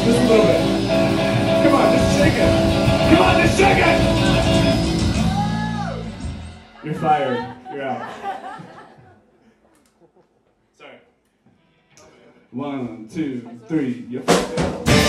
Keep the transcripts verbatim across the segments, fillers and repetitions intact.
Just a little bit. Come on, just shake it. Come on, just shake it! You're fired. You're out. Sorry. One, two, three. You're fired.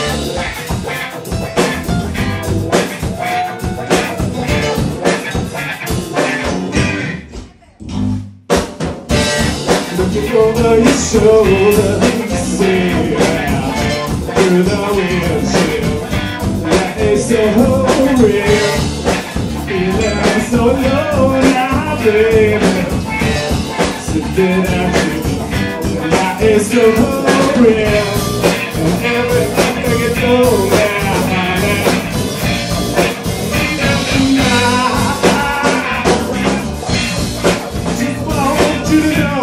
Looking over your shoulder, you see through the windshield. That is so real. Feeling so low now, baby. Sitting at you. That is so real. And everything you do now, honey. Just want you to know.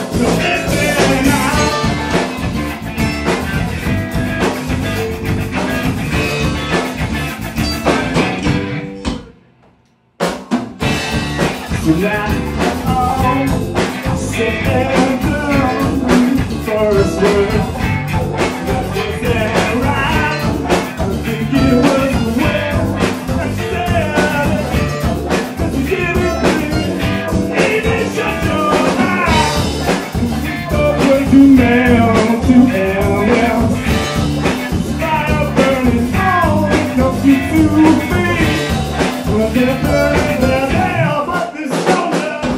Tonight, oh, said the first word. That was that right? I think it was well. I said it, but you didn't even shut your eyes. The way to nail to hell, well, fire burning on, no you to be. Well, they're burning their hell, but this shoulder.